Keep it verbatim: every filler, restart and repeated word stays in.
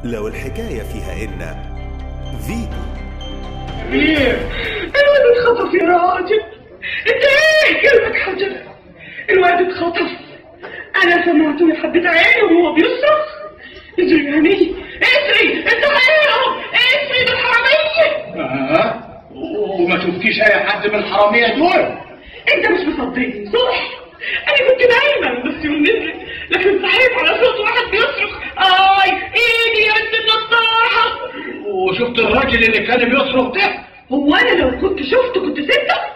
لو الحكاية فيها إن فيتو. ايه الواد اتخطف يا راجل. انت ايه كلمة حجر؟ الواد اتخطف، انا سمعته يا حبة عينه وهو بيصرخ. اجري يا هني اجري، انت غيرهم، اجري بالحرامية. اه وما شفتيش اي حد من الحرامية دول؟ انت مش مصدقني صح؟ انا كنت نايمة بس يوم نزلت لكن صحيت على صوت واحد بيصرخ اي ايدي يا بنت النطاحة. وشفت الراجل اللي كان بيصرخ ده؟ هو انا لو كنت شفته كنت سبته؟